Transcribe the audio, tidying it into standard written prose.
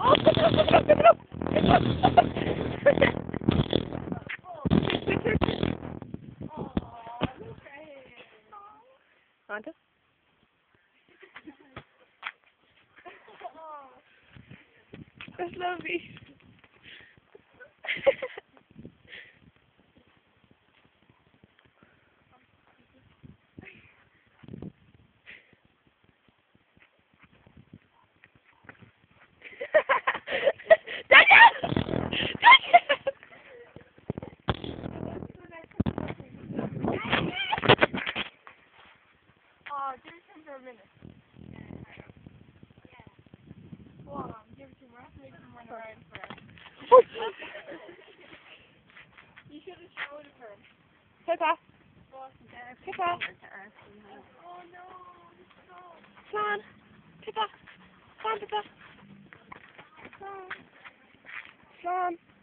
Anta? That's lovely. Oh, give it to him for a minute. Hold on, give it to him. I have to make him run around first. You should have showed it her. Pippa. Pippa. Oh no, Come on. Pippa. Come on, Pippa. Come on. Come on.